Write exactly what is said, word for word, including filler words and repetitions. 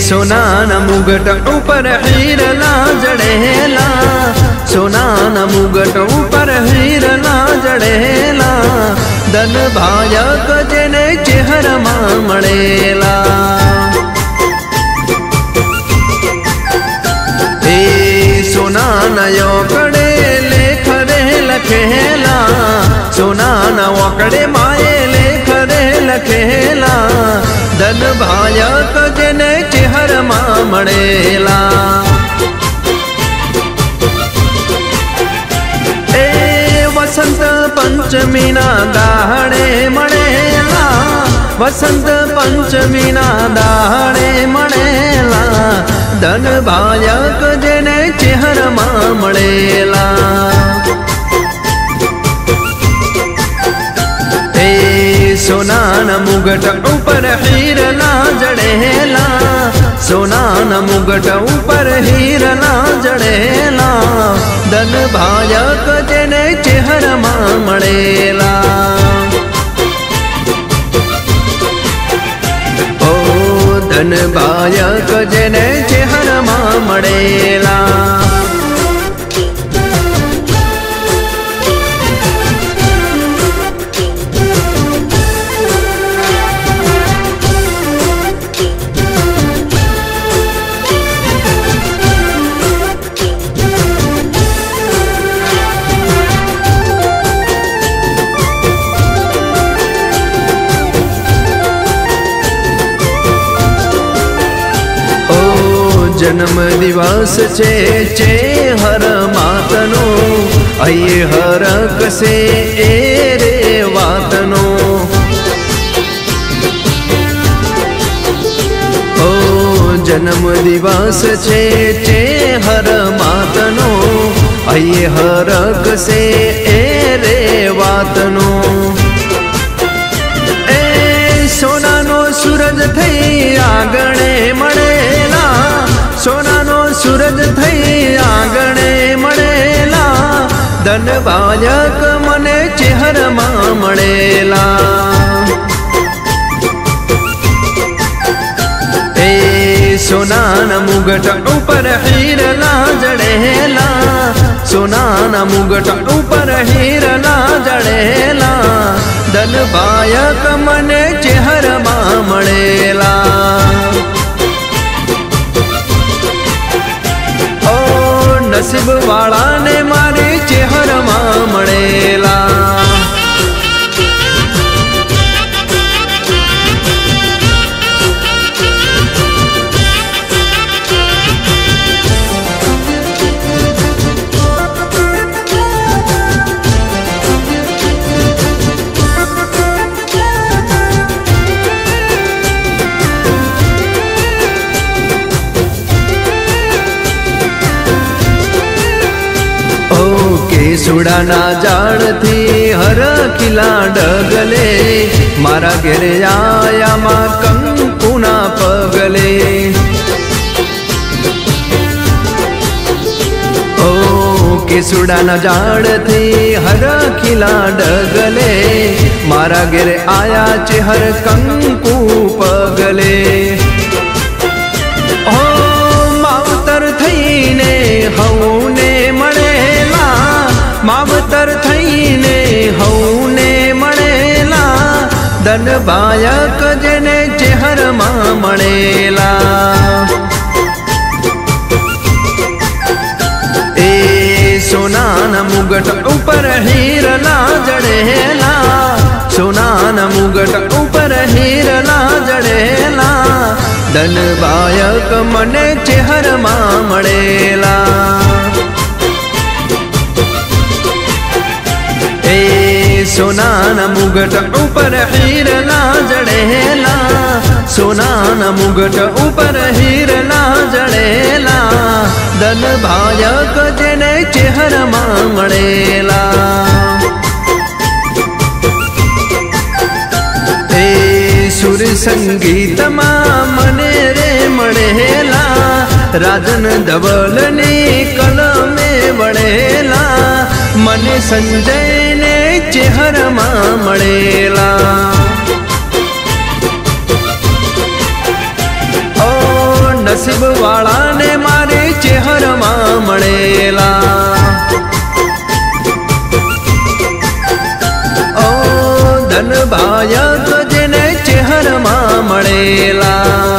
સોનાના મુગટ ઉપર હીરલા જડેલા, સોનાના મુગટ ઉપર હીરલા જડેલા, ધન ભાયક જેને ચહેરમાં મળેલા। એ સોનાના યોકડે લેખ રે લખેલા, સોનાના ઓકડે માએ લેખ રે લખેલા, ધન ભાયક જેને ચહેરમાં મળેલા। એ વસંત પંચમીના દાડે મળેલા, વસંત પંચમીના દાડે મળેલા, ધન ભાયક જેને ચહેરમાં મળેલા। સોનાના મુગટ ઉપર હીરલા જડેલા, સોનાના મુગટ ઉપર હીરલા જડેલા, ધન ભાયક જેને ચહેરમાં મળેલા। ઓ ધન ભાયક જેને ચહેરમાં મળેલા। जन्म दिवस छे चे हर मातनो, अये हरक से ए रे वातनो। ओ जन्म दिवस छे चे हर मातनो, अये हरक से ए रे वातनो। ए सोनानो सूरज थई आगणे मळेला, सोनानो सूरज थई आंगणे मळेला, धन भायक मने चेहરમાં મળેલા। એ સોનાના મુગટ ઉપર હીરલા જડેલા, સોનાના મુગટ ઉપર હીરલા જડેલા, ધન ભાયક મને ચેહરમાં મળેલા। नसीब वाला ने मारे चेहરમાં મળેલા। केसुडाना जाड़ थी हर किला डगले, मारा घेरे आया मां कंकुना पगले। ओ केसुडाना जाड़ थी हर किला डगले, मारा घेरे आया चे हर कंकु पगले। ओ मावतर थईने हवने મળેલા, मावतर थईने हवने મળેલા, धन भायक जेने चेहરમાં મળેલા। ए सोनाना मुगट ઉપર हीरला जड़ेला, सोनाना मुगट ઉપર हीरला जड़ेला, धन भायक मने चेहરમાં મળેલા। ए सोनाना मुगट ઉપર हीरला जड़ेला, सोनाना मुगट ઉપર हीरला जड़ेला, धन भायक जेने चेहરમાં મળેલા। ए सुर संगीत માં મને રે મળેલા, રાજન ધવલની કલમે વળેલા, મને સંજયને ચહેરમાં મળેલા। ओ धन भाया तो जेने चेहर मां मळेला।